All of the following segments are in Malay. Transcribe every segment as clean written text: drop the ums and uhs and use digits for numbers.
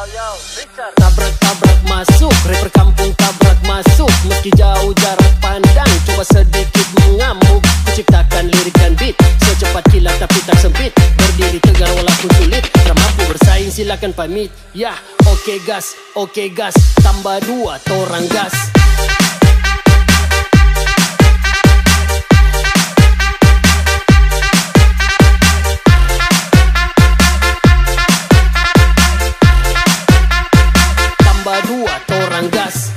Tabrak-tabrak masuk, rapper kampung tabrak masuk. Meski jauh jarak pandang, coba sedikit mengamuk. Kuciptakan lirik dan beat, secepat kilat tapi tak sempit. Berdiri tegar walaupun sulit, tak mampu bersaing silakan pamit. Ya, oke gas, tambah 2 torang gas. Tambah 2 torang gas.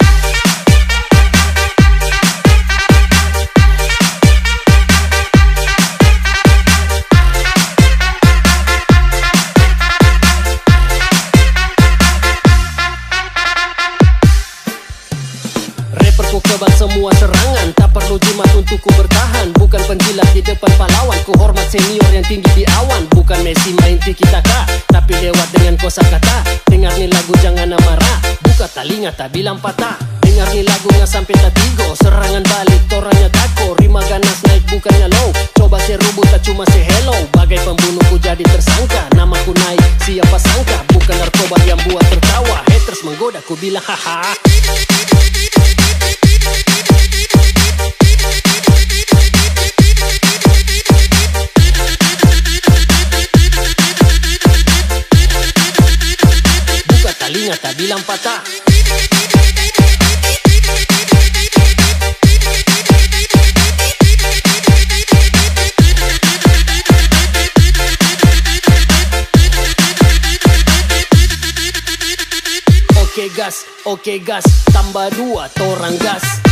Rapper ku kebal semua serangan, tak perlu jimat untuk ku bertahan. Bukan penjilat di depan pahlawan, ku hormat senior yang tinggi di awan. Bukan Messi main tiki taka, tapi lewat dengan kosakata. Dengar nih lagu jangan amarah, buka telinga tak bilang patah. Dengar nih lagunya sampai tak tigo, serangan balik toranya tako. Rima ganas naik bukannya low, coba serubut tak cuma say hello. Bagai pembunuh ku jadi tersangka, namaku naik siapa sangka. Bukan narkoba yang buat tertawa, haters menggoda ku bilang haha. Buka telinga tak bilang patah. Oke gas, tambah 2 torang gas.